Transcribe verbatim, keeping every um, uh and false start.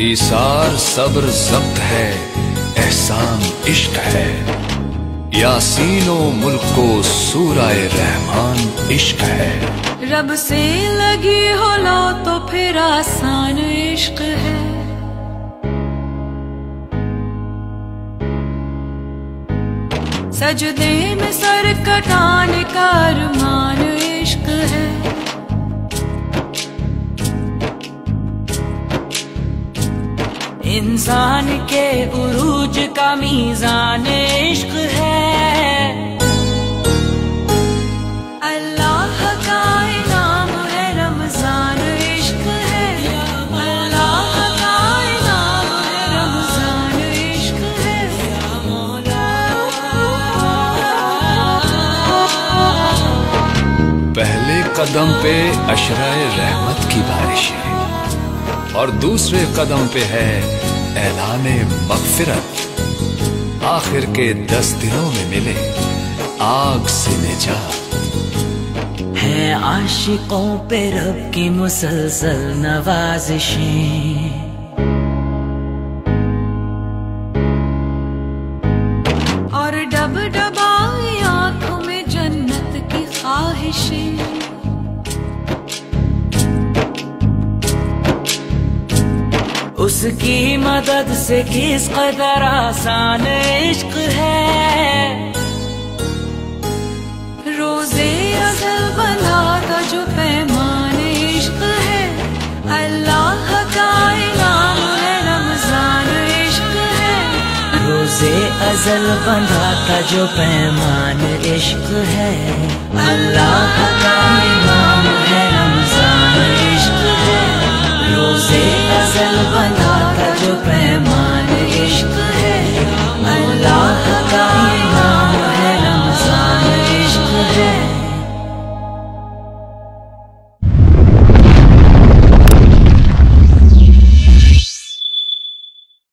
ईसार सब्र ज़ब्त है, एहसान इश्क है। यासीनो मुल्क को सूराए रहमान इश्क है। रब से लगी हो लो तो फिर आसान इश्क है। सजदे में सर कटाने का अरमान इश्क है। इंसान के उरूज का मीज़ान इश्क है। अल्लाह का इनाम है रमजान इश्क है। अल्लाह का इनाम है रमजान इश्क है। पहले कदम पे अशराए रहमत की बारिश है और दूसरे कदम पे है ऐलाने मग़फ़िरत। आखिर के दस दिनों में मिले आग से निजात। है आशिकों पे रब की मुसलसल नवाज़िशें। और डब डबाई आंखों में जन्नत की ख्वाहिशें। उसकी मदद से किस कदर आसान इश्क है। रोज़े अज़ल बंधा था जो पैमान इश्क है। अल्लाह का इनाम है रमजान इश्क है। रोज़े अज़ल बंधा था जो पैमान इश्क है। अल्लाह का इनाम है